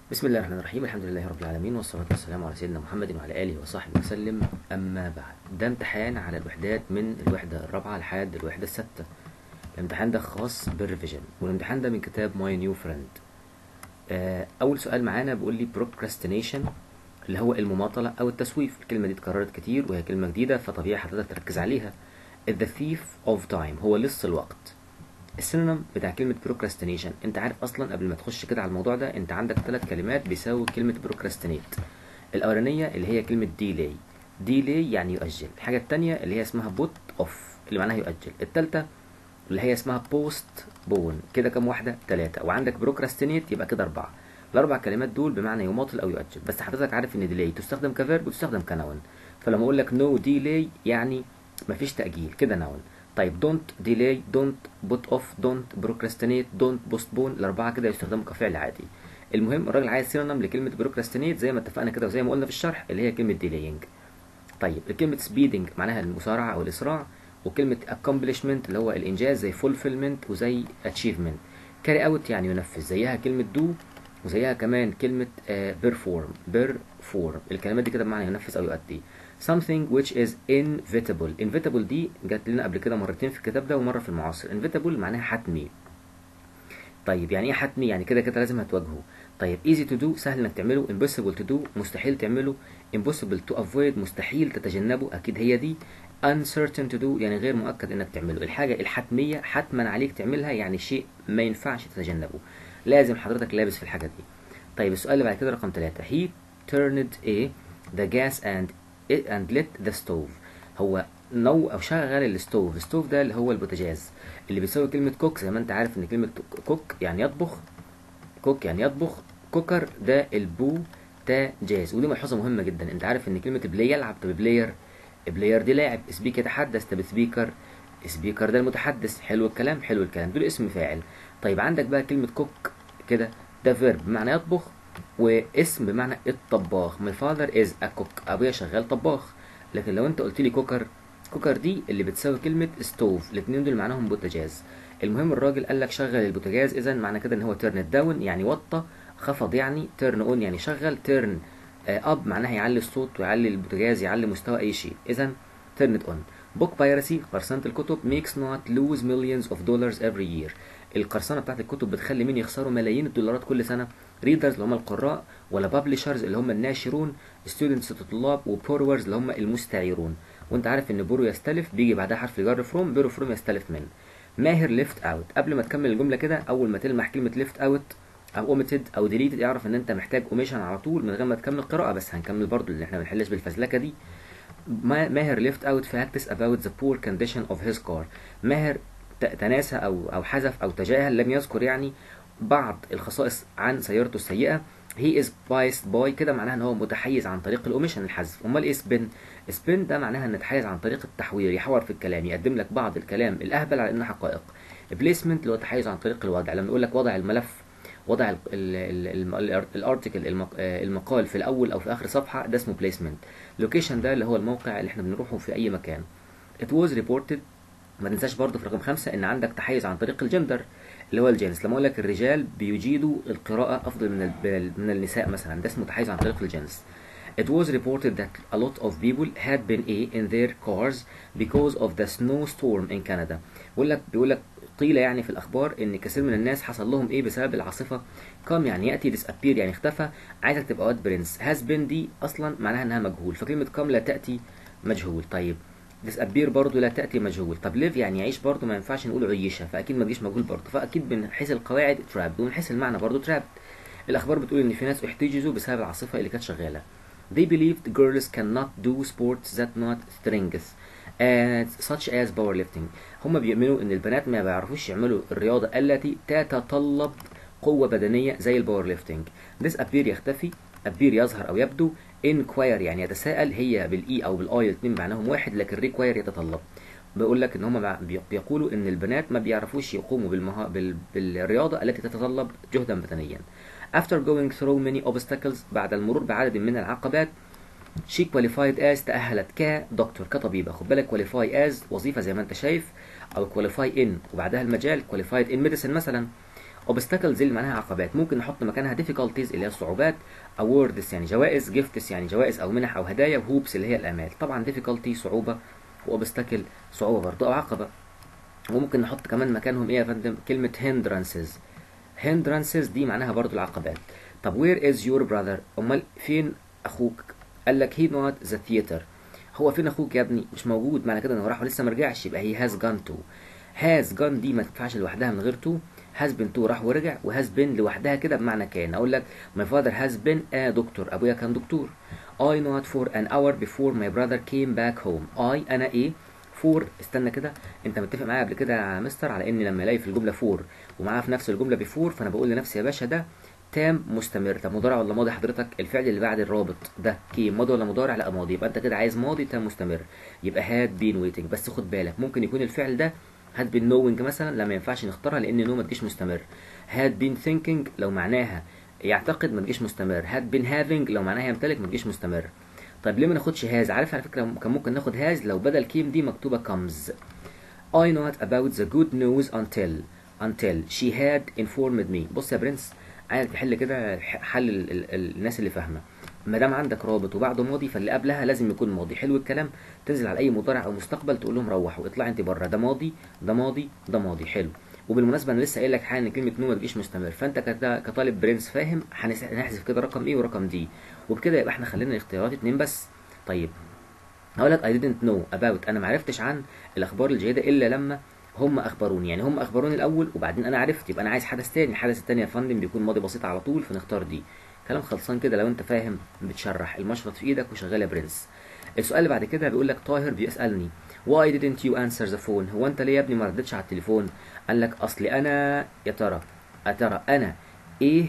بسم الله الرحمن الرحيم. الحمد لله رب العالمين، والصلاة والسلام على سيدنا محمد وعلى آله وصحبه وسلم. أما بعد، ده امتحان على الوحدات من الوحدة الرابعة لحد الوحدة السادسة. الامتحان ده خاص بالريفيجن، والامتحان ده من كتاب ماي نيو فريند. أول سؤال معانا بيقول لي procrastination، اللي هو المماطلة أو التسويف. الكلمة دي اتكررت كتير وهي كلمة جديدة، فطبيعي حضرتك تركز عليها. the thief of time هو لص الوقت. السينونيم بتاع كلمة procrastination، انت عارف اصلا قبل ما تخش كده على الموضوع ده انت عندك 3 كلمات بيساوي كلمة procrastinate. الاولانية اللي هي كلمة delay يعني يؤجل. الحاجة التانية اللي هي اسمها put off اللي معناها يؤجل. التالتة اللي هي اسمها postpone. كده كم واحدة؟ 3. وعندك procrastinate يبقى كده 4. الاربع كلمات دول بمعنى يماطل او يؤجل، بس حضرتك عارف ان delay تستخدم كفيرب وتستخدم كنون. فلما اقول لك no delay يعني مفيش تأجيل، كده نون. طيب don't delay، don't put off، don't procrastinate، don't postpone، الأربعة كده يستخدموا كفعل عادي. المهم الراجل عايز سينونيم لكلمة procrastinate زي ما اتفقنا كده وزي ما قلنا في الشرح، اللي هي كلمة delaying. طيب كلمة speeding معناها المسارعة أو الإسراع، وكلمة accomplishment اللي هو الإنجاز زي fulfillment وزي achievement. carry out يعني ينفذ، زيها كلمة do وزيها كمان كلمة perform. الكلمات دي كده بمعنى ينفذ أو يؤدي. something which is inevitable دي جات لنا قبل كده مرتين في الكتاب ده ومرة في المعاصر. inevitable معناها حتمي. طيب يعني ايه حتمي؟ يعني كده كده لازم هتواجهه. طيب easy to do سهل انك تعمله، impossible to do مستحيل تعمله، impossible to avoid مستحيل تتجنبه، اكيد هي دي. uncertain to do يعني غير مؤكد انك تعمله. الحاجة الحتمية حتما عليك تعملها، يعني شيء ما ينفعش تتجنبه، لازم حضرتك لابس في الحاجة دي. طيب السؤال اللي بعد كده رقم 3. he turned the gas and lit the stove. هو او شغل الستوف ده اللي هو البوتاجاز، اللي بيساوي كلمة كوك. زي ما انت عارف ان كلمة كوك يعني يطبخ، كوكر ده البوتاجاز. ودي ملحوظة مهمة جدا. انت عارف ان كلمة بلاي يلعب، طب بلاير دي لاعب، سبيك يتحدث، طب سبيكر ده المتحدث. حلو الكلام، دول اسم فاعل. طيب عندك بقى كلمة كوك كده، ده فيرب بمعنى يطبخ واسم بمعنى الطباخ. my father is a cook، ابويا شغال طباخ. لكن لو انت قلت لي كوكر دي اللي بتساوي كلمة ستوف، الاتنين دول معناهم بوتاجاز. المهم الراجل قال لك شغل البوتاجاز، اذا معنى كده ان هو تيرن داون يعني وطى، خفض يعني تيرن اون يعني شغل، تيرن اب معناها يعلي الصوت ويعلي البوتاجاز، يعلي مستوى اي شيء، اذا تيرن اون. بوك بايرسي قرصنة الكتب makes not lose millions of dollars every year. القرصنة بتاعت الكتب بتخلي مين يخسروا ملايين الدولارات كل سنة؟ readers اللي هم القراء، ولا publishers اللي هم الناشرون، students الطلاب، وborrowers اللي هم المستعيرون. وانت عارف ان بورو يستلف بيجي بعدها حرف الجر فروم، بيرو فروم يستلف من. ماهر ليفت اوت. قبل ما تكمل الجملة كده، اول ما تلمح كلمة ليفت اوت او اوميتد او ديليتد اعرف ان انت محتاج اوميشن على طول من غير ما تكمل القراءة. بس هنكمل برضو اللي احنا ما بنحلش بالفزلكة دي. ماهر left out facts about the poor condition of his car. ماهر تناسى او حذف او تجاهل، لم يذكر يعني بعض الخصائص عن سيارته السيئة. he is biased by كده معناها ان هو متحيز عن طريق الاوميشن الحذف. امال ايه سبين ده معناها ان يتحيز عن طريق التحوير، يحور في الكلام، يقدم لك بعض الكلام الاهبل على انه حقائق. بليسمنت اللي هو التحيز عن طريق الوضع، لما يقول لك وضع الملف، وضع الارتكل المقال في الاول او في اخر صفحه، ده اسمه بليسمنت. لوكيشن ده اللي هو الموقع اللي احنا بنروحه في اي مكان. it was reported. ما تنساش برضه في رقم 5 ان عندك تحيز عن طريق الجندر اللي هو الجنس. لما اقول لك الرجال بيجيدوا القراءه افضل من النساء مثلا، ده اسمه تحيز عن طريق الجنس. It was reported that a lot of people had been in their cars because of the snowstorm in Canada. بيقول لك قيل يعني في الأخبار إن كثير من الناس حصل لهم إيه بسبب العاصفة. come يعني يأتي، disappear يعني اختفى. عايزك تبقى واد برنس. has been دي أصلا معناها إنها مجهول، فكلمة come لا تأتي مجهول. طيب disappear برضو لا تأتي مجهول. طب live يعني يعيش برضو ما ينفعش نقول عيشة، فأكيد ما تجيش مجهول برضو، فأكيد من حيث القواعد trapped ومن حيث المعنى برضو trapped. الأخبار بتقول إن في ناس احتجزوا بسبب العاصفة اللي كانت شغالة. They believed girls cannot do sports that not strength such as powerlifting. هم بيؤمنوا ان البنات ما بيعرفوش يعملوا الرياضة التي تتطلب قوة بدنية زي الباورليفتنج. disappear يختفي، appear يظهر او يبدو، inquire يعني يتساءل، هي بالاي او بالاي الاثنين معناهم واحد، لكن require يتطلب. بيقول لك ان هم بيقولوا ان البنات ما بيعرفوش يقوموا بالرياضة التي تتطلب جهدا بدنيا. after going through many obstacles بعد المرور بعدد من العقبات، she qualified as تأهلت كدكتور كطبيبة. خد بالك qualify as وظيفة زي ما انت شايف، او qualify in وبعدها المجال qualified in medicine مثلا. obstacles اللي معناها عقبات، ممكن نحط مكانها difficulties اللي هي الصعوبات، awards يعني جوائز، gifts يعني جوائز او منح او هدايا، وhopes اللي هي الامال. طبعا difficulty صعوبه، وobstacle صعوبه برضه او عقبه. وممكن نحط كمان مكانهم ايه يا فندم؟ كلمه hindrances. hindrances دي معناها برضو العقبات. طب where is your brother؟ امال فين اخوك؟ قال لك he not the theater. هو فين اخوك يا ابني؟ مش موجود، معنى كده انه راح ولسه ما رجعش، يبقى he has gone to. has gone دي ما تنفعش لوحدها من غير to. has been to راح ورجع، وhas been لوحدها كده بمعنى كان. اقول لك my father has been a doctor، ابويا كان دكتور. I not for an hour before my brother came back home. I انا ايه؟ فور. استنى كده، انت متفق معايا قبل كده يا مستر على ان لما الاقي في الجمله فور ومعاها في نفس الجمله بفور، فانا بقول لنفسي يا باشا ده تام مستمر. طب مضارع ولا ماضي حضرتك؟ الفعل اللي بعد الرابط ده كيم ماضي ولا مضارع؟ لا ماضي، يبقى انت كده عايز ماضي تام مستمر، يبقى هاد بين ويتنج. بس خد بالك ممكن يكون الفعل ده هاد بين نوينج مثلا، لا ما ينفعش نختارها لان نو ما تجيش مستمر. هاد بين ثينكينج لو معناها يعتقد ما تجيش مستمر. هاد بين هافينج لو معناها يمتلك ما تجيش مستمر. طيب ليه ما ناخدش هاز؟ عارف على فكره كان ممكن ناخد هاز لو بدل كيم دي مكتوبه comes. I not about the good news until she had informed me. بص يا برنس، عايز تحل كده حل الناس اللي فاهمه. ما دام عندك رابط وبعده ماضي فاللي قبلها لازم يكون ماضي. حلو الكلام. تنزل على اي مضارع او مستقبل تقول لهم روحوا اطلع انت بره، ده ماضي ده ماضي ده ماضي. حلو. وبالمناسبه انا لسه قايل لك حاجه ان كلمه نو ما تجيش مستمر، فانت كطالب برنس فاهم هنحذف كده رقم ايه ورقم دي، وبكده يبقى احنا خلينا الاختيارات اتنين بس. طيب هقول لك I didn't know about، انا ما عرفتش عن الاخبار الجيده الا لما هم اخبروني. يعني هم اخبروني الاول وبعدين انا عرفت، يبقى انا عايز حدث تاني. الحدث التاني يا فندم بيكون ماضي بسيط على طول، فنختار دي. كلام خلصان كده لو انت فاهم بتشرح. المشرط في ايدك وشغال يا برنس. السؤال اللي بعد كده بيقول لك طاهر بيسالني why didn't you answer the phone؟ هو انت ليه يا ابني ما ردتش على التليفون؟ قال لك اصل انا يا ترى انا ايه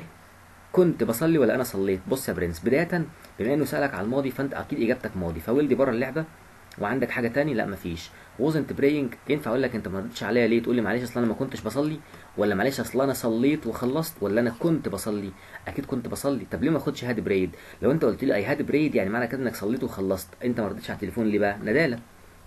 كنت بصلي ولا انا صليت؟ بص يا برنس، بدايه بما انه سالك على الماضي فانت اكيد اجابتك ماضي، فولدي بره اللعبه. وعندك حاجه تاني؟ لا مفيش. wasn't praying ينفع اقول لك انت ما ردتش عليا ليه؟ تقول لي معلش اصل انا ما كنتش بصلي، ولا معلش اصل انا صليت وخلصت، ولا انا كنت بصلي؟ اكيد كنت بصلي. طب ليه ما اخدش هاد برايد؟ لو انت قلت لي اي هاد برايد يعني معنى كده انك صليت وخلصت، انت ما ردتش على التليفون ليه بقى؟ نداله.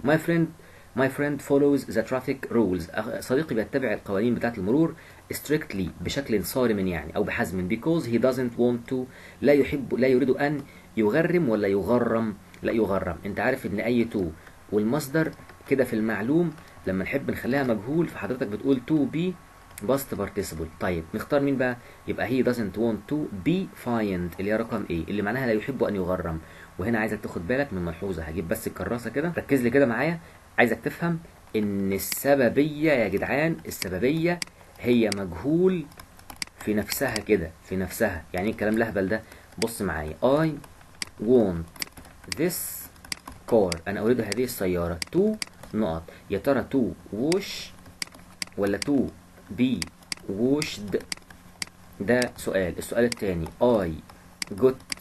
my friend follows the traffic rules. صديقي بيتبع القوانين بتاعه المرور strictly بشكل صارم يعني او بحزم because he doesn't want to لا يريد ان يغرم ولا يغرم؟ لا يغرم. انت عارف ان اي تو والمصدر كده في المعلوم لما نحب نخليها مجهول فحضرتك بتقول to be past participle. طيب نختار مين بقى؟ يبقى he doesn't want to be fined اللي هي رقم ايه اللي معناها لا يحب ان يغرم. وهنا عايزك تاخد بالك من ملحوظه، هجيب بس الكراسه كده ركز لي كده معايا. عايزك تفهم ان السببيه يا جدعان، السببيه هي مجهول في نفسها كده، في نفسها. يعني ايه الكلام الاهبل ده؟ بص معايا I want this car، انا اريد هذه السياره to نقط. يا ترى to wash ولا to be washed؟ ده سؤال. السؤال التاني I got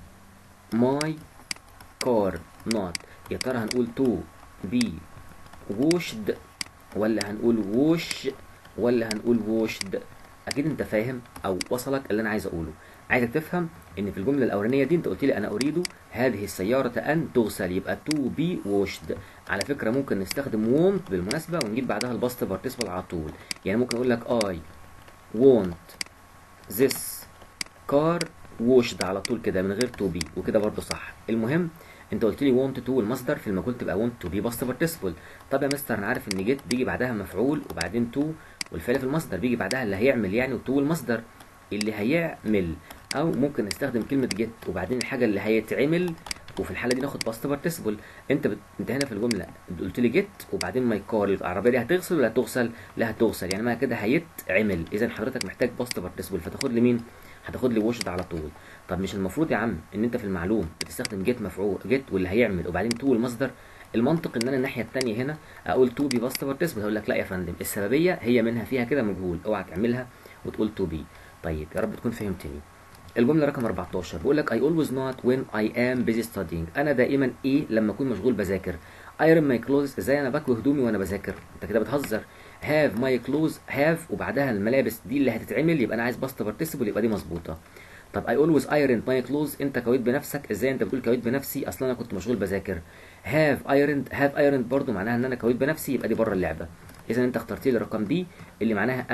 my car نقط. يا ترى هنقول to be washed ولا هنقول wash ولا هنقول washed؟ اكيد انت فاهم او وصلك اللي انا عايز اقوله. عايزك تفهم ان في الجمله الاولانيه دي انت قلت لي انا اريد هذه السياره ان تغسل، يبقى to be washed. على فكره ممكن نستخدم want بالمناسبه ونجيب بعدها الباست بارتيسيبل على طول. يعني ممكن اقول لك I want this car washed على طول كده من غير to be، وكده برضو صح. المهم انت قلت لي want to المصدر في المجهول تبقى want to be past participle. طب يا مستر انا عارف ان get بيجي بعدها مفعول وبعدين to والفعل في المصدر بيجي بعدها اللي هيعمل يعني، وتو المصدر اللي هيعمل. او ممكن نستخدم كلمه get وبعدين الحاجه اللي هيتعمل، وفي الحاله دي ناخد باست بارتيسيبل. انت هنا في الجمله قلت لي get وبعدين ماي كار، العربيه دي هتغسل ولا هتغسل؟ لا هتغسل، يعني ما كده هيتعمل. اذا حضرتك محتاج باست بارتيسيبل، فتاخد لي مين؟ هتاخد لي واشد على طول. طب مش المفروض يا عم ان انت في المعلوم بتستخدم جيت مفعول، جيت واللي هيعمل وبعدين تو المصدر؟ المنطق ان انا الناحيه الثانيه هنا اقول تو بي باست بارتيسيبل. هقول لك لا يا فندم، السببيه هي منها فيها كده مجهول، اوعى تعملها وتقول تو بي. طيب يا رب تكون فهمتني. الجمله رقم 14 بيقول لك I always not when I am busy studying. انا دائما ايه لما اكون مشغول بذاكر. iron my clothes، ازاي انا بكوي هدومي وانا بذاكر؟ انت كده بتهزر. have my clothes have وبعدها الملابس دي اللي هتتعمل، يبقى انا عايز باست بارتيسيبل، يبقى دي مظبوطه. طب I always ironed my clothes، انت كويت بنفسك، ازاي انت بتقول كويت بنفسي؟ اصلا انا كنت مشغول بذاكر. have ironed برضو معناها ان انا كويت بنفسي، يبقى دي بره اللعبه. اذا انت اخترت لي رقم بي اللي معناها انا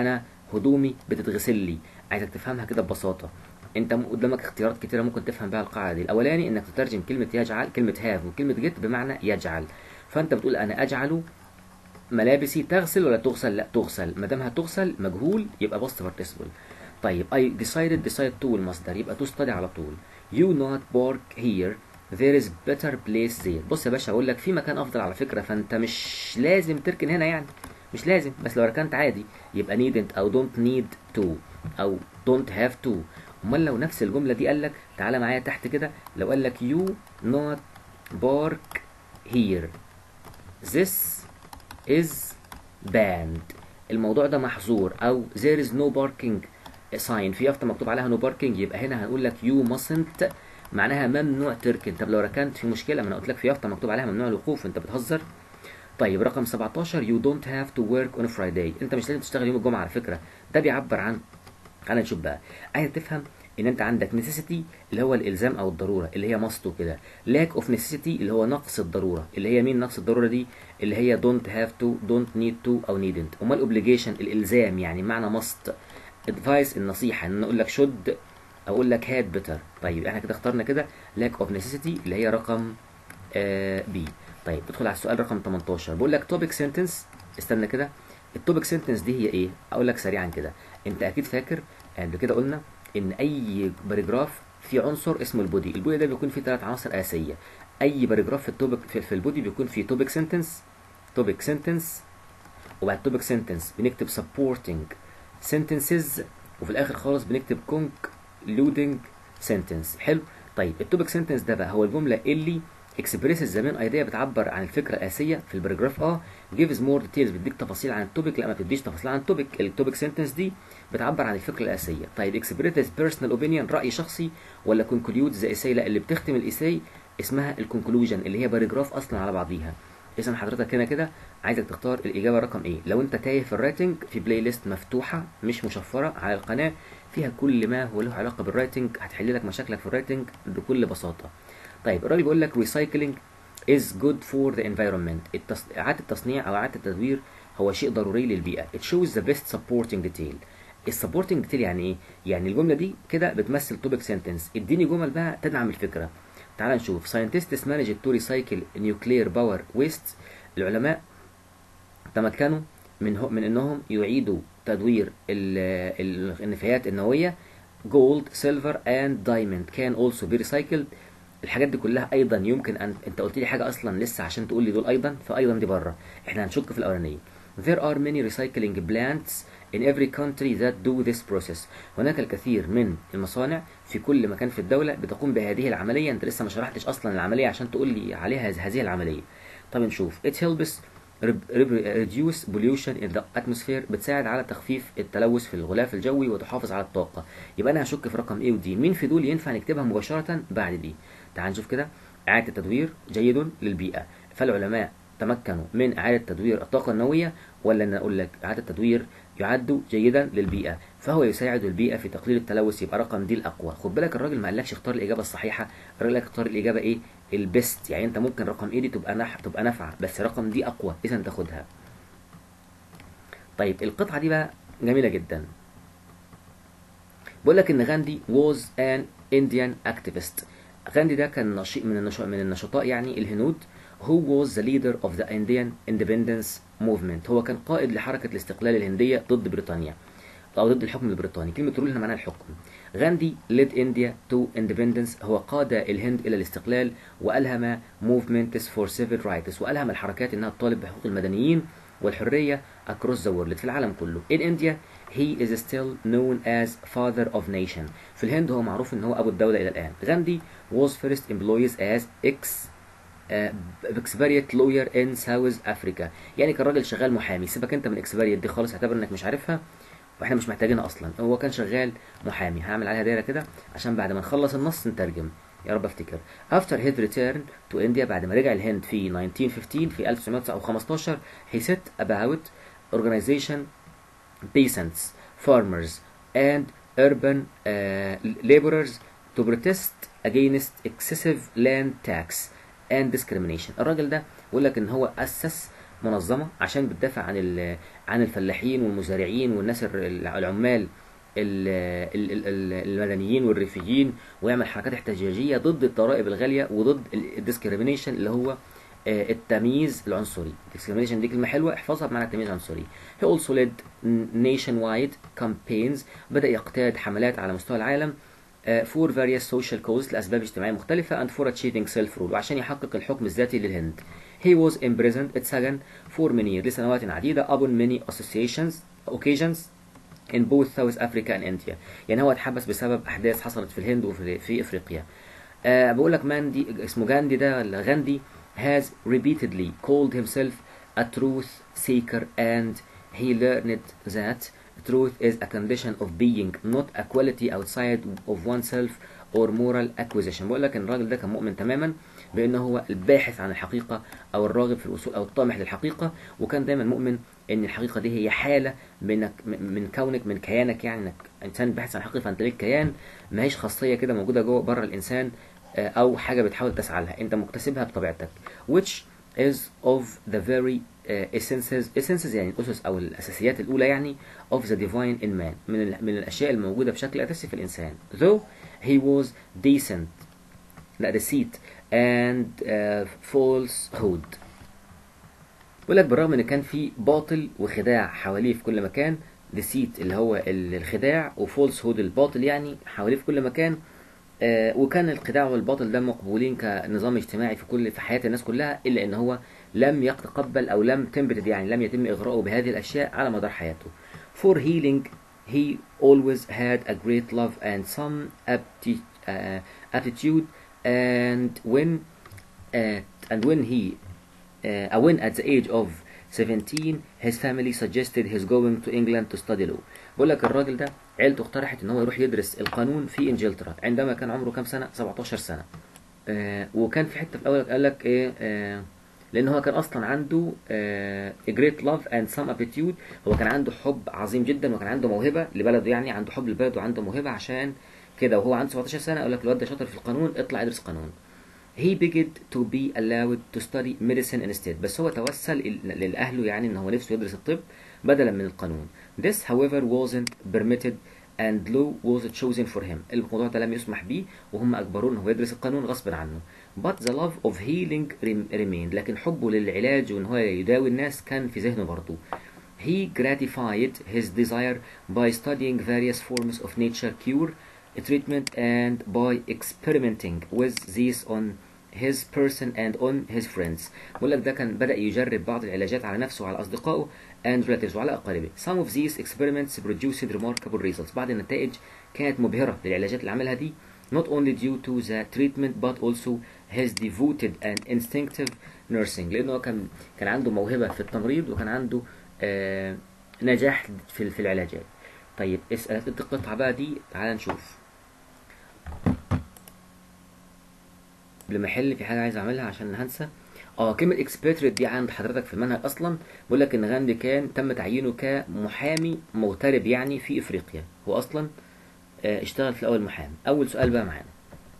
هدومي بتتغسل لي. عايزك تفهمها كده ببساطه. انت قدامك اختيارات كتيره ممكن تفهم بيها القاعده دي. الاولاني انك تترجم كلمه يجعل، كلمه هاف وكلمه جيت بمعنى يجعل. فانت بتقول انا اجعل ملابسي تغسل ولا تغسل؟ لا تغسل. ما دام هتغسل مجهول يبقى باست participle. طيب I decided decide to المصدر يبقى to study على طول. You not work here there is better place there. بص يا باشا اقول لك في مكان افضل على فكره، فانت مش لازم تركن هنا يعني، مش لازم، بس لو ركنت عادي يبقى needn't او don't need to او don't have to. امال لو نفس الجمله دي قال لك تعالى معايا تحت كده، لو قال لك you not park here this is banned، الموضوع ده محظور. او there is no parking sign، في يافطه مكتوب عليها no parking، يبقى هنا هنقول لك you mustn't معناها ممنوع تركن. طب لو ركنت في مشكله، ما انا قلت لك في يافطه مكتوب عليها ممنوع الوقوف، انت بتهزر. طيب رقم 17 you don't have to work on Friday، انت مش لازم تشتغل يوم الجمعه على فكره، ده بيعبر عن، تعالى نشوف بقى. عايز تفهم ان انت عندك necessity اللي هو الالزام او الضروره اللي هي must وكده، lack of necessity اللي هو نقص الضروره اللي هي مين نقص الضروره دي؟ اللي هي don't have to don't need to او needn't. امال obligation الالزام يعني معنى must. advice النصيحه ان اقول لك should او اقول لك had better. طيب احنا كده اخترنا كده lack of necessity اللي هي رقم بي. طيب ندخل على السؤال رقم 18، بقول لك topic sentence. استنى كده، التوبيك سنتنس دي هي ايه؟ اقول لك سريعا كده. انت اكيد فاكر قبل كده قلنا ان اي باراجراف في عنصر اسمه البودي، البودي ده بيكون فيه 3 عناصر اساسيه. اي باراجراف في التوبيك في البودي بيكون فيه توبيك سنتنس، توبيك سنتنس، وبعد توبيك سنتنس بنكتب supporting sentences، وفي الاخر خالص بنكتب concluding sentence. حلو. طيب التوبيك سنتنس ده بقى هو الجمله اللي expresses the main idea، بتعبر عن الفكره الاساسيه في الباراجراف. gives more details بتديك تفاصيل عن التوبيك، لا ما بتديش تفاصيل عن التوبيك. التوبيك سنتنس دي بتعبر عن الفكره الاساسيه. طيب expresses personal opinion راي شخصي، ولا concludes the essay؟ لا، اللي بتختم الايساي اسمها الكونكلوجن اللي هي باراجراف اصلا على بعضيها. اذا حضرتك هنا كده عايزك تختار الاجابه رقم ايه. لو انت تايه في الرايتنج، في بلاي ليست مفتوحه مش مشفره على القناه فيها كل ما هو له علاقه بالرايتنج، هتحل لك مشاكلك في الرايتنج بكل بساطه. طيب الراجل بيقول لك recycling is good for the environment، اعاده التصنيع او اعاده التدوير هو شيء ضروري للبيئه. it shows the best supporting detail. السبورتنج ديتيل يعني ايه؟ يعني الجمله دي كده بتمثل توبيك سنتنس، اديني جمل بقى تدعم الفكره. تعال نشوف. scientists managed to recycle nuclear power waste، العلماء تمكنوا من انهم يعيدوا تدوير النفايات النوويه. gold silver and diamond can also be recycled، الحاجات دي كلها ايضا يمكن ان، انت قلت لي حاجه اصلا لسه عشان تقول لي دول ايضا، فايضا دي بره، احنا هنشك في الاولانيه. there are many recycling plants in every country that do this process، هناك الكثير من المصانع في كل مكان في الدوله بتقوم بهذه العمليه. انت لسه ما شرحتش اصلا العمليه عشان تقول لي عليها هذه العمليه. طب نشوف. it helps reduce pollution in the atmosphere، بتساعد على تخفيف التلوث في الغلاف الجوي وتحافظ على الطاقه. يبقى انا هشك في رقم A ودي، مين في دول ينفع نكتبها مباشره بعد دي؟ تعال نشوف كده. إعادة التدوير جيد للبيئة، فالعلماء تمكنوا من إعادة تدوير الطاقة النووية، ولا أن أقول لك إعادة التدوير يعد جيدا للبيئة فهو يساعد البيئة في تقليل التلوث. يبقى رقم دي الأقوى. خد بالك الراجل ما قالكش اختار الإجابة الصحيحة، الراجل قالك اختار الإجابة إيه؟ البيست. يعني أنت ممكن رقم إيه دي تبقى نافعة، بس رقم دي أقوى، إذا تاخدها. طيب القطعة دي بقى جميلة جدا. بقول لك إن غاندي was an Indian activist. غاندي ده كان نشيط من النشطاء يعني الهنود. who was the leader of the Indian independence movement، هو كان قائد لحركة الاستقلال الهندية ضد بريطانيا أو ضد الحكم البريطاني. كلمة رول هنا معناها الحكم. غاندي led India to independence، هو قاد الهند إلى الاستقلال، وألهم movements for civil rights، وألهم الحركات إنها تطالب بحقوق المدنيين والحرية across the world في العالم كله. in India he is still known as father of nation، في الهند هو معروف إن هو أبو الدولة إلى الآن. غاندي was first employed as expatriate lawyer in South Africa، يعني كان راجل شغال محامي. سيبك انت من expatriate دي خالص، اعتبر انك مش عارفها واحنا مش محتاجينها اصلا. هو كان شغال محامي. هعمل عليها دايره كده عشان بعد ما نخلص النص نترجم، يا رب افتكر. after his return to India، بعد ما رجع الهند في 1915 في 1915 he set about organization peasants, farmers and urban laborers to protest against excessive land tax and discrimination. الراجل ده بيقول لك ان هو اسس منظمة عشان بتدافع عن الفلاحين والمزارعين والناس العمال المدنيين والريفيين، ويعمل حركات احتجاجية ضد الضرائب الغالية وضد الديسكريميشن اللي هو التمييز العنصري. discrimination دي كلمة حلوة احفظها بمعنى التمييز العنصري. he also led nationwide campaigns، بدأ يقتاد حملات على مستوى العالم for various social causes لأسباب اجتماعية مختلفة and for achieving self rule، وعشان يحقق الحكم الذاتي للهند. he was imprisoned اتسجن for many years لسنوات عديدة upon many occasions in both South Africa and India، يعني هو اتحبس بسبب أحداث حصلت في الهند وفي إفريقيا. بقول لك ماندي اسمه جاندي ده ولا غاندي has repeatedly called himself a truth seeker and he learned that truth is a condition of being not a quality outside of oneself or moral acquisition. بقول لك ان الراجل ده كان مؤمن تماما بانه هو الباحث عن الحقيقة او الراغب في الوصول او الطامح للحقيقة، وكان دايما مؤمن ان الحقيقة دي هي حالة من كونك من كيانك، يعني انك انسان باحث عن الحقيقة فانت ليك كيان، ما هيش خاصية كده موجودة جوه بره الانسان او حاجة بتحاول تسعى لها، انت مكتسبها بطبيعتك. which is of the very essences يعني الاسس او الاساسيات الاولى يعني of the divine in man، من الاشياء الموجودة بشكل اساسي في الانسان. though he was deceit and falsehood. بيقول لك بالرغم ان كان في باطل وخداع حواليه في كل مكان، deceit اللي هو الخداع وفولسهود الباطل يعني حواليه في كل مكان، وكان الخداع والباطل ده مقبولين كنظام اجتماعي في حياة الناس كلها، إلا إن هو لم يتقبل أو لم تمبتد يعني لم يتم إغراءه بهذه الأشياء على مدار حياته. For healing he always had a great love and some aptitude and when at the age of 17 his family suggested his going to England to study law. بقول لك الراجل ده عيلته اقترحت ان هو يروح يدرس القانون في انجلترا عندما كان عمره كام سنة؟ 17 سنة. وكان في حتة في الاول قال لك ايه لان هو كان اصلا عنده a great love and some aptitude، هو كان عنده حب عظيم جدا وكان عنده موهبة لبلده، يعني عنده حب لبلده وعنده موهبة عشان كده، وهو عنده 17 سنة قال لك الواد ده شاطر في القانون اطلع ادرس قانون. he begged to be allowed to study medicine instead، بس هو توسل لأهله يعني ان هو نفسه يدرس الطب بدلا من القانون. this however wasn't permitted and law was chosen for him، الموضوع ده لم يسمح به وهم أجبروه ان هو يدرس القانون غصب عنه. but the love of healing remained، لكن حبه للعلاج وان هو يداوي الناس كان في ذهنه برضه. he gratified his desire by studying various forms of nature cure treatment and by experimenting with these on his person and on his friends. بقول لك ده كان بدأ يجرب بعض العلاجات على نفسه وعلى أصدقائه and relatives وعلى أقاربه. some of these experiments produced remarkable results، بعض النتائج كانت مبهرة للعلاجات اللي عملها دي not only due to the treatment but also his devoted and instinctive nursing، لأنه كان عنده موهبة في التمريض وكان عنده نجاح في العلاجات. طيب اسأل القطعة بقى دي تعال نشوف. قبل ما احل في حاجه عايز اعملها عشان هنسى. كلمه اكسباتريت دي عند حضرتك في المنهج اصلا، بيقول لك ان غاندي كان تم تعيينه كمحامي مغترب يعني في افريقيا، هو اصلا اشتغل في الاول محامي. اول سؤال بقى معانا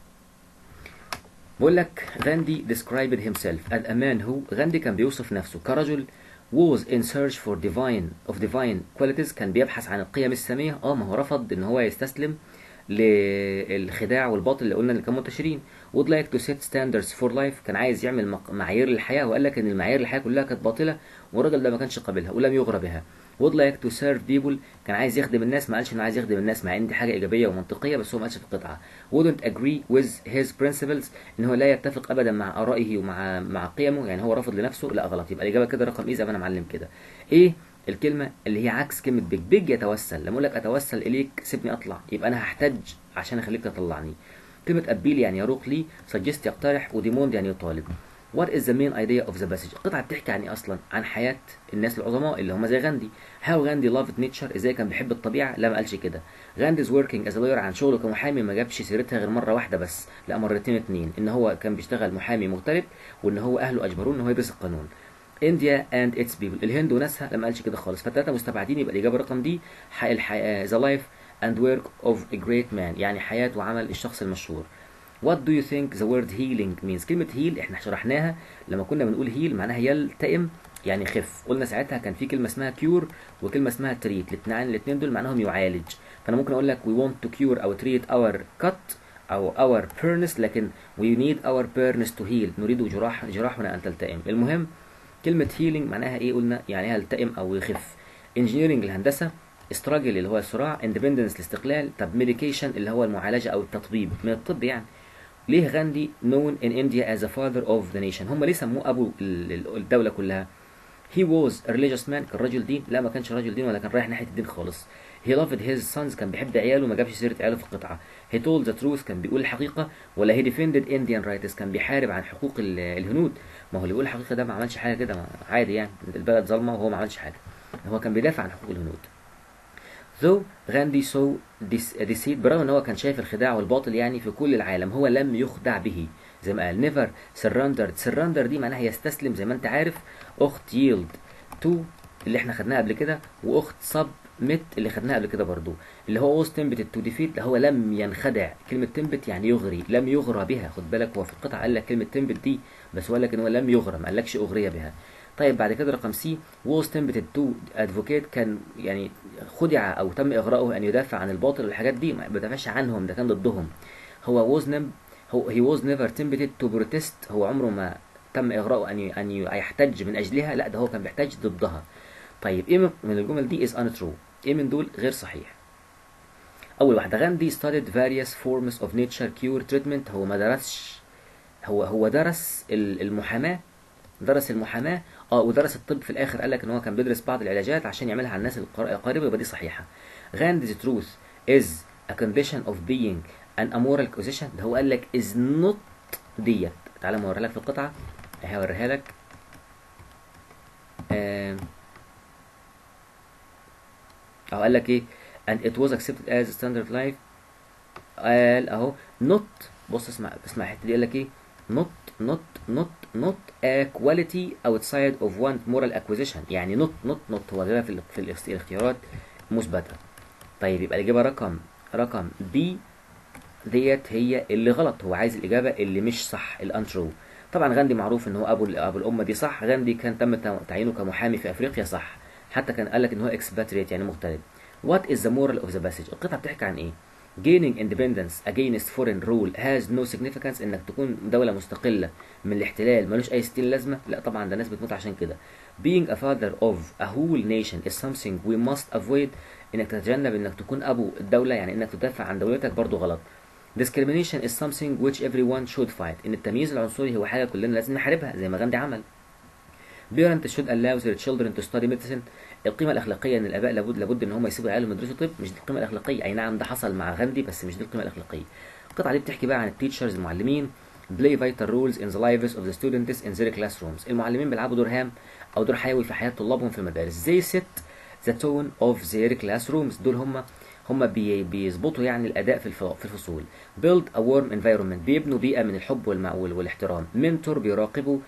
بيقول لك غاندي described himself as a man who، غاندي كان بيوصف نفسه كرجل was in search for divine qualities، كان بيبحث عن القيم السامية. ما هو رفض ان هو يستسلم للخداع والباطل اللي قلنا اللي كانوا منتشرين. would like to set standards for life، كان عايز يعمل معايير للحياة، وقال لك ان المعايير للحياة كلها كانت باطلة والراجل ده ما كانش قابلها ولم يغرى بها. would like to serve people، كان عايز يخدم الناس، ما قالش انه عايز يخدم الناس مع ان دي حاجة ايجابية ومنطقية بس هو ما قالش في القطعة. wouldn't agree with his principles، ان هو لا يتفق ابدا مع ارائه ومع قيمه، يعني هو رافض لنفسه. لا غلط، يبقى الاجابة كده رقم زي ما انا معلم كده. ايه الكلمة اللي هي عكس كلمة بيج يتوسل؟ لما اقول لك اتوسل اليك سيبني اطلع يبقى انا هحتاج عشان اخليك تطلعني. كلمة ابيل يعني يروق لي، سجست يقترح، وديموند يعني يطالب. What is the main idea of the passage؟ القطعة بتحكي عن ايه اصلا؟ عن حياة الناس العظماء اللي هم زي غاندي. How غاندي loved nature، ازاي كان بيحب الطبيعة؟ لا ما قالش كده. غاندي's working as a lawyer، عن شغله كمحامي ما جابش سيرتها غير مرة واحدة بس، لا مرتين اتنين، ان هو كان بيشتغل محامي مغترب وان هو اهله اجبروه ان هو يدرس القانون. India and its people، الهند وناسها، لما قالش كده خالص. فالثلاثة مستبعدين، يبقى الإجابة رقم دي the life and work of a great man، يعني حياة وعمل الشخص المشهور. What do you think the word healing means؟ كلمة heal احنا شرحناها لما كنا بنقول heal معناها يلتئم يعني خف. قلنا ساعتها كان في كلمه اسمها كيور وكلمه اسمها تريت، الاثنين دول معناهم يعالج. فانا ممكن اقول لك we want to cure او treat our cut او our burners، لكن we need our burners to heal، نريد جراحنا ان تلتئم. المهم كلمه healing معناها ايه؟ قلنا يعني يلتئم او يخف. engineering الهندسه، struggle اللي هو الصراع، independence الاستقلال. طب medication اللي هو المعالجه او التطبيب من الطب يعني. ليه غاندي known in India as a father of the nation؟ هم ليه سموه ابو الدوله كلها؟ he was a religious man، كان رجل دين؟ لا ما كانش رجل دين ولا كان رايح ناحيه الدين خالص. he loved his sons، كان بيحب عياله، ما جابش سيره عياله في القطعه. he told the truth، كان بيقول الحقيقه. ولا he defended Indian rights، كان بيحارب عن حقوق الهنود؟ ما هو اللي بيقول الحقيقه ده ما عملش حاجه كده، عادي يعني، البلد ظلمه وهو ما عملش حاجه، هو كان بيدافع عن حقوق الهنود. though غاندي saw deceit، برغم ان هو كان شايف الخداع والباطل يعني في كل العالم، هو لم يخدع به. زي ما قال never surrender دي معناها يستسلم زي ما انت عارف. اخت yield to اللي احنا خدناها قبل كده، واخت submit اللي خدناها قبل كده برضو. اللي هو was tempted to defeat، هو لم ينخدع. كلمة tempted يعني يغري، لم يغرى بها. خد بالك هو في القطعة قال لك كلمة tempted دي، بس هو قال لك ان هو لم يغرى، ما قالكش اغري بها. طيب بعد كده رقم سي was tempted to advocate، كان يعني خدع او تم اغراؤه ان يدافع عن الباطل والحاجات دي، ما بيدافعش عنهم، ده كان ضدهم. هو he was never tempted to protest، هو عمره ما تم اغراؤه ان يحتج من اجلها، لا ده هو كان بيحتج ضدها. طيب ايه من الجمل دي is untrue؟ ايه من دول غير صحيح؟ اول واحده غاندي studied various forms of nature cure treatment، هو ما درسش، هو درس المحاماه، درس المحاماه ودرس الطب في الاخر. قال لك ان هو كان بيدرس بعض العلاجات عشان يعملها على الناس القريبه، يبقى دي صحيحه. غاندي's truth is a condition of being an amoral accusation، ده هو قال لك is not ديت. تعالى ما اوريها لك في القطعه، هوريها لك. قال لك ايه؟ and it was accepted as a standard life. قال اهو not، بص اسمع الحته دي، قال لك ايه؟ not a quality outside of one moral acquisition، يعني not هو ده في الاختيارات مثبته. طيب يبقى الاجابه رقم بي ديت هي اللي غلط، هو عايز الاجابه اللي مش صح، الانترو. طبعا غاندي معروف ان هو ابو الامه دي، صح. غاندي كان تم تعيينه كمحامي في افريقيا، صح. حتى كان قال لك ان هو expatriate يعني مغترب. what is the moral of the passage؟ القطعه بتحكي عن ايه؟ gaining independence against foreign rule has no significance، انك تكون دولة مستقلة من الاحتلال ملوش اي ستين لازمة، لا طبعا ده ناس بتموت عشان كده. being a father of a whole nation is something we must avoid، انك تتجنب انك تكون ابو الدولة، يعني انك تدافع عن دولتك برضو غلط. discrimination is something which everyone should fight، ان التمييز العنصري هو حاجة كلنا لازم نحاربها زي ما غاندي عمل. parents should allow their children to study medicine، القيمة الأخلاقية إن الآباء لابد إن هم يسيبوا عيالهم يدرسوا طب، مش دي القيمة الأخلاقية. أي نعم ده حصل مع غاندي بس مش دي القيمة الأخلاقية. القطعة دي بتحكي بقى عن التيتشرز، المعلمين. play vital roles in the lives of the students in their classrooms، المعلمين بيلعبوا دور هام أو دور حيوي في حياة طلابهم في المدارس. they set the tone of their classrooms، دول هم بيظبطوا يعني الأداء في الفصول. build a warm environment، بيبنوا بيئة من الحب والاحترام. mentor بيراقبوا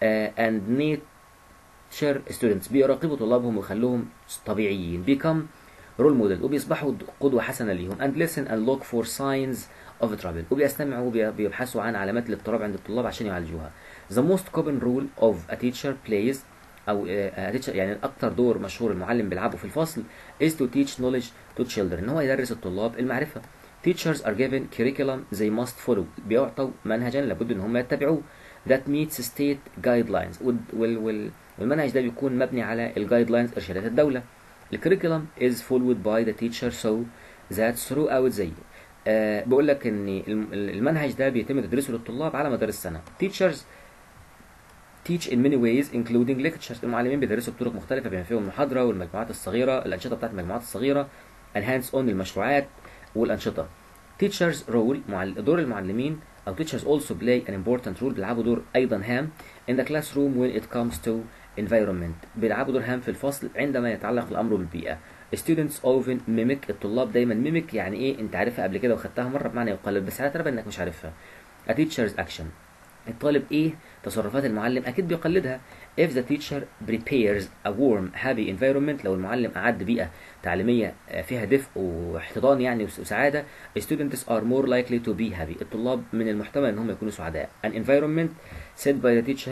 and need students، بيراقبوا طلابهم ويخلوهم طبيعيين. become role model، وبيصبحوا قدوة حسنة ليهم. and listen and look for signs of trouble، وبيستمعوا وبيبحثوا عن علامات الاضطراب عند الطلاب عشان يعالجوها. the most common role of a teacher plays، أو teacher يعني أكتر دور مشهور المعلم بيلعبه في الفصل is to teach knowledge to children، إن هو يدرس الطلاب المعرفة. teachers are given curriculum they must follow، بيعطوا منهجا لابد إن هم يتبعوه. that meets state guidelines، والمنهج ده بيكون مبني على الجايد لاينز، ارشادات الدوله. الكريكولم is followed by the teacher so that throughout the year، بيقول لك ان المنهج ده بيتم تدريسه للطلاب على مدار السنه. teachers teach in many ways including lectures، المعلمين بيدرسوا بطرق مختلفه بما فيهم المحاضره والمجموعات الصغيره، الانشطه بتاعت المجموعات الصغيره، الهاندز اون المشروعات والانشطه. teachers role، دور المعلمين أو teachers also play an important role، بيلعبوا دور أيضا هام in the classroom when it comes to environment، بيلعبوا دور هام في الفصل عندما يتعلق الأمر بالبيئة. students often mimic، الطلاب دايما mimic يعني إيه؟ أنت عارفها قبل كده وخدتها مرة بمعنى يقلد، بس على ترى إنك مش عارفها. a teacher's action، الطالب إيه تصرفات المعلم أكيد بيقلدها. if the teacher prepares a warm happy environment، لو المعلم أعد بيئة تعليمية فيها دفء واحتضان يعني وسعادة، students are more likely to be happy، الطلاب من المحتمل ان هم يكونوا سعداء. an environment set by the teacher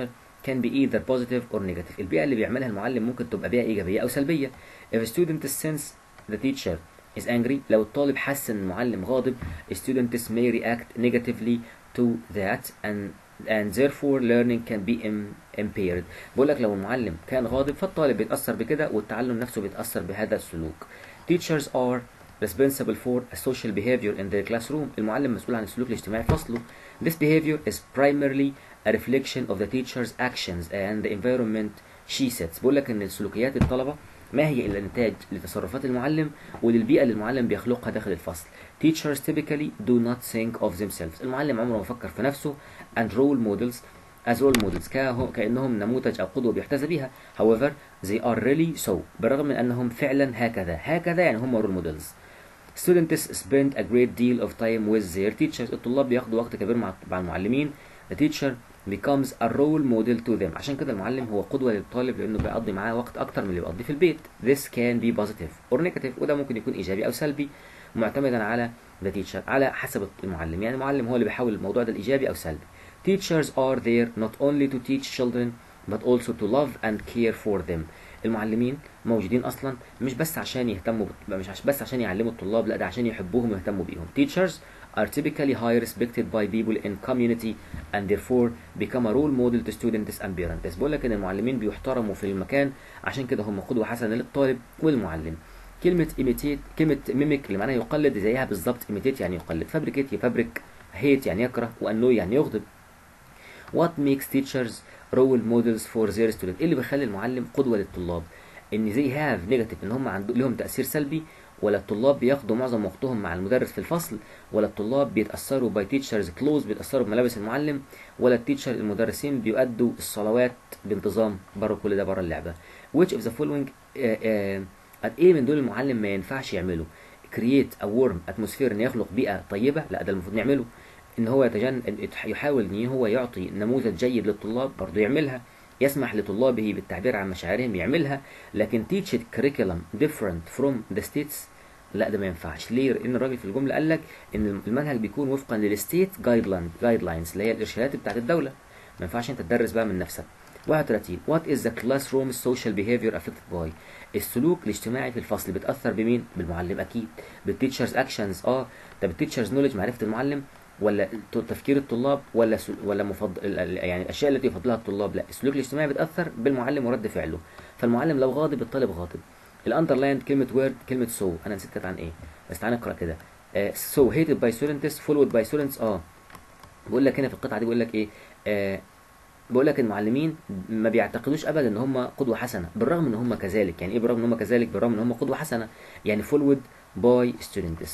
can be either positive or negative. البيئة اللي بيعملها المعلم ممكن تبقى بيئة إيجابية أو سلبية. if a student sense the teacher is angry، لو الطالب حس إن المعلم غاضب students may react negatively to that and therefore learning can be impaired. بقول لك لو المعلم كان غاضب فالطالب بيتأثر بكده والتعلم نفسه بيتأثر بهذا السلوك. teachers are responsible for a social behavior in their classroom. المعلم مسؤول عن السلوك الاجتماعي في فصله. This behavior is primarily a reflection of the teacher's actions and the environment she sets. بقول لك ان سلوكيات الطلبة ما هي الا نتاج لتصرفات المعلم وللبيئة اللي المعلم بيخلقها داخل الفصل. Teachers typically do not think of themselves. المعلم عمره ما فكر في نفسه and role models as role models كأنهم نموذج أو قدوة بيحتذى بها. However they are really so. بالرغم من أنهم فعلا هكذا يعني هم role models. Students spend a great deal of time with their teachers. الطلاب بياخدوا وقت كبير مع المعلمين. The teacher becomes a role model to them. عشان كده المعلم هو قدوة للطالب لأنه بيقضي معاه وقت أكتر من اللي بيقضيه في البيت. This can be positive or negative. وده ممكن يكون إيجابي أو سلبي معتمدا على the teacher، على حسب المعلم. يعني المعلم هو اللي بيحاول الموضوع ده الإيجابي أو سلبي. Teachers are there not only to teach children but also to love and care for them. المعلمين موجودين اصلا مش بس عشان يهتموا مش بس عشان يعلموا الطلاب، لا ده عشان يحبوهم ويهتموا بيهم. Teachers are typically high respected by people in community and therefore become a role model to students and parents. بقول لك ان المعلمين بيحترموا في المكان عشان كده هم قدوة حسنة للطالب والمعلم. كلمة imitate، كلمة mimic اللي معناها يقلد زيها بالظبط. imitate يعني يقلد، fabricate يفبرك، hate يعني يكره، وannoy يعني يغضب. What makes teachers role models for their students؟ ايه اللي بيخلي المعلم قدوة للطلاب؟ ان they have negative، ان هم لهم تأثير سلبي، ولا الطلاب بياخدوا معظم وقتهم مع المدرس في الفصل، ولا الطلاب بيتأثروا by teachers clothes، بيتأثروا بملابس المعلم، ولا التيتشر المدرسين بيؤدوا الصلوات بانتظام. بره كل ده بره اللعبة. which of the following ايه من دول المعلم ما ينفعش يعمله؟ create a warm atmosphere، ان يخلق بيئة طيبة، لا ده المفروض نعمله. ان هو يحاول ان هو يعطي نموذج جيد للطلاب، برضه يعملها. يسمح لطلابه بالتعبير عن مشاعرهم، يعملها. لكن teach curriculum different from the states، لا ده ما ينفعش. ليه؟ لان الراجل في الجمله قال لك ان المنهج بيكون وفقا للستيت جايد لاينز اللي هي الارشادات بتاعت الدوله، ما ينفعش انت تدرس بقى من نفسك. 31 what is the classroom social behavior affected by؟ السلوك الاجتماعي في الفصل بيتاثر بمين؟ بالمعلم اكيد. بالتيتشرز اكشنز. طب التيتشرز نولج، معرفه المعلم، ولا تفكير الطلاب، ولا يعني الاشياء التي يفضلها الطلاب؟ لا، السلوك الاجتماعي بيتاثر بالمعلم ورد فعله. فالمعلم لو غاضب الطالب غاضب. الاندرلاين كلمه وورد، كلمه سو انا نسيت كانت عن ايه، بس تعالى نقرا كده. سو hated by students followed by students. بقول لك هنا في القطعه دي بيقول لك ايه؟ بقول لك المعلمين ما بيعتقدوش ابدا ان هم قدوه حسنه، بالرغم ان هم كذلك. يعني ايه بالرغم ان هم كذلك؟ بالرغم ان هم قدوه حسنه، يعني followed by students.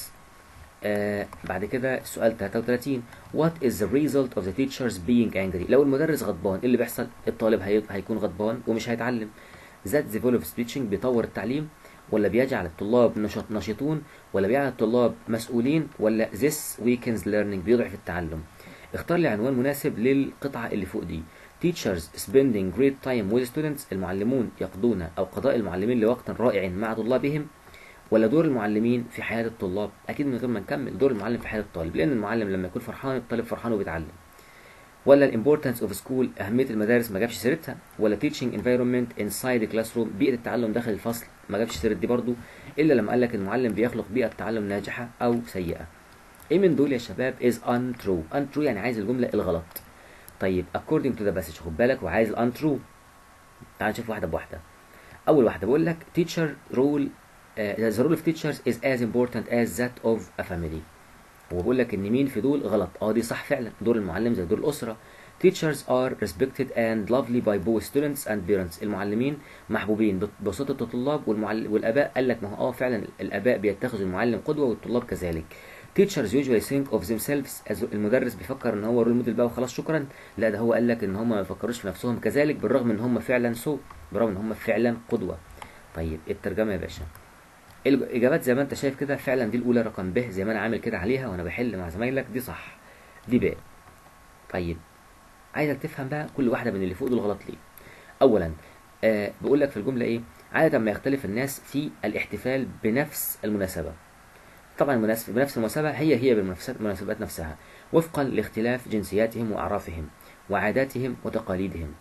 بعد كده السؤال 33 what is the result of the teachers being angry؟ لو المدرس غضبان ايه اللي بيحصل؟ الطالب هيكون غضبان ومش هيتعلم. that develops teaching، بيطور التعليم، ولا بيجعل الطلاب نشيطون، ولا بيجعل الطلاب مسؤولين، ولا this weakens learning، بيضعف التعلم. اختار لي عنوان مناسب للقطعة اللي فوق دي. teachers spending great time with students، المعلمون يقضون أو قضاء المعلمين لوقت رائع مع طلابهم، ولا دور المعلمين في حياة الطلاب؟ أكيد من غير ما نكمل، دور المعلم في حياة الطالب، لأن المعلم لما يكون فرحان الطالب فرحان وبيتعلم. ولا الامبورتنس اوف سكول، أهمية المدارس ما جابش سيرتها، ولا teaching environment inside the classroom، بيئة التعلم داخل الفصل ما جابش سيرة دي برضو، إلا لما قال لك المعلم بيخلق بيئة تعلم ناجحة أو سيئة. إيه من دول يا شباب is untrue؟ untrue يعني عايز الجملة الغلط. طيب according to the passage، خد بالك وعايز الuntrue. تعال نشوف واحدة بواحدة. أول واحدة بقول لك teacher role the role of teachers is as important as that of a family. هو بيقول لك ان مين في دول غلط؟ دي صح فعلا، دور المعلم زي دور الاسره. teachers are respected and lovely by both students and parents، المعلمين محبوبين بواسطه الطلاب والاباء. قال لك ما هو فعلا الاباء بيتخذوا المعلم قدوه والطلاب كذلك. teachers usually think of themselves as، المدرس بيفكر ان هو رول موديل بقى وخلاص شكرا، لا ده هو قال لك ان هم ما بيفكروش في نفسهم كذلك، بالرغم ان هم فعلا بالرغم ان هم فعلا قدوه. طيب الترجمه يا باشا. الاجابات زي ما انت شايف كده فعلا دي الاولى رقم ب، زي ما انا عامل كده عليها وانا بحل مع زمايلك، دي صح، دي ب. طيب عايزك تفهم بقى كل واحده من اللي فوق دول غلط ليه. اولا بقول لك في الجمله ايه؟ عاده ما يختلف الناس في الاحتفال بنفس المناسبه. طبعا بنفس المناسبه هي بالمناسبات نفسها، وفقا لاختلاف جنسياتهم واعرافهم وعاداتهم وتقاليدهم.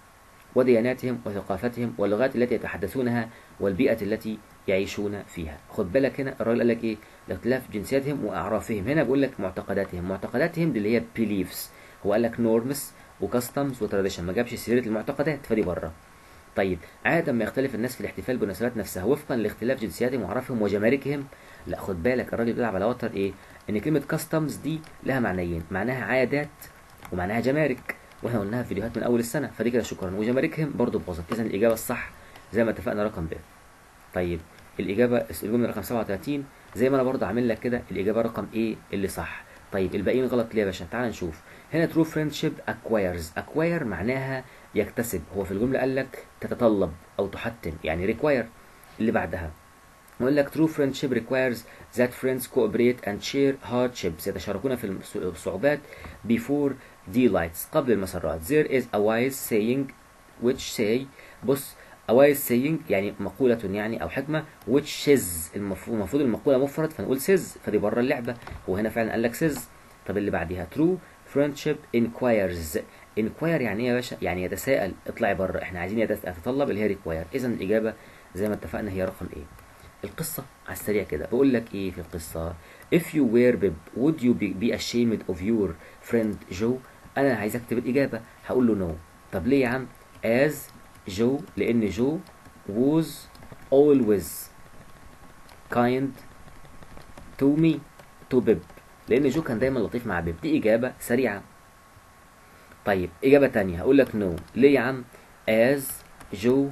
ودياناتهم وثقافتهم واللغات التي يتحدثونها والبيئة التي يعيشون فيها. خد بالك هنا الراجل قال لك ايه؟ لاختلاف جنسياتهم واعرافهم. هنا بيقول لك معتقداتهم. معتقداتهم دي اللي هي beliefs. هو قال لك norms وكاستمز وتراديشن، ما جابش سيره المعتقدات، فدي بره. طيب عادة ما يختلف الناس في الاحتفال بالمناسبات نفسها وفقا لاختلاف جنسياتهم واعرافهم وجماركهم. لا خد بالك الراجل بيلعب على وتر ايه؟ ان كلمة كاستمز دي لها معنيين، معناها عادات ومعناها جمارك، واحنا قلناها في فيديوهات من اول السنة، فدي كده شكرا. وجماركهم برضو باظت. اذا الاجابة الصح زي ما اتفقنا رقم ب. طيب الإجابة الجملة رقم 37 زي ما أنا برضه عامل لك كده، الإجابة رقم إيه اللي صح. طيب الباقيين غلط ليه يا باشا؟ تعال نشوف. هنا true friendship acquires. acquire معناها يكتسب. هو في الجملة قال لك تتطلب أو تحتم، يعني require. اللي بعدها يقول لك true friendship requires that friends cooperate and share hardships. يتشاركون في الصعوبات before delights. قبل المسرات. there is a wise saying which say. بص a wise saying يعني مقولة يعني أو حكمة which says. المفروض المقولة مفرد فنقول says، فدي بره اللعبة. وهنا فعلا قال لك says. طب اللي بعديها true friendship inquires. inquire يعني ايه يا باشا؟ يعني يتساءل. اطلعي بره، احنا عايزين يتطلب اللي هي require. إذا الإجابة زي ما اتفقنا هي رقم ايه. القصة على السريع كده بقول لك ايه في القصة. if you were Bib would you be ashamed of your friend Joe. انا عايز اكتب الاجابة، هقول له no. طب ليه يا عم؟ as Joe لان Joe was always kind to me to Bib. لان جو كان دايما لطيف مع بيب. دي اجابة سريعة. طيب اجابة تانية هقول لك no. ليه يا عم؟ as Joe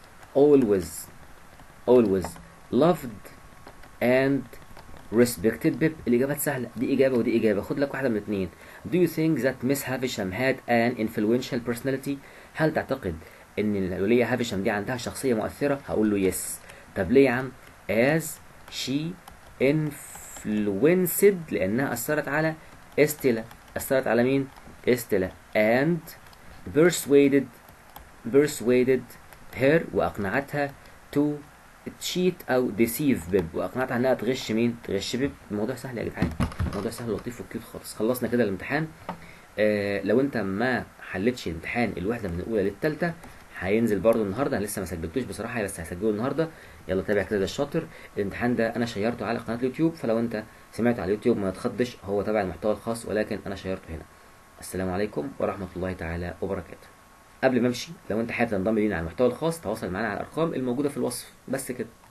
always loved and respected Bib. الإجابات سهلة، دي إجابة ودي إجابة. خد لك واحدة من الاثنين. Do you think that Miss Havisham had an influential personality؟ هل تعتقد إن الولية هافشام دي عندها شخصية مؤثرة؟ هقول له yes. طب ليه يا عم؟ as she influenced لأنها أثرت على استيلا. أثرت على مين؟ استيلا. and persuaded her وأقنعتها to تشيت او ديسيف بيب واقنعتها انها تغش مين؟ تغش بيب. الموضوع سهل يا جدعان، الموضوع سهل لطيف وكيوت خالص. خلصنا كده الامتحان. لو انت ما حلتش الامتحان الوحده من الاولى للثالثه هينزل برضو النهارده. انا لسه ما سجلتوش بصراحه بس هسجله النهارده. يلا تابع كده ده الشاطر. الامتحان ده انا شيرته على قناه اليوتيوب، فلو انت سمعته على اليوتيوب ما تخضش، هو تبع المحتوى الخاص ولكن انا شيرته هنا. السلام عليكم ورحمه الله تعالى وبركاته. قبل ما امشي لو انت حابب تنضم لينا على المحتوى الخاص تواصل معانا على الارقام الموجوده في الوصف. بس كده.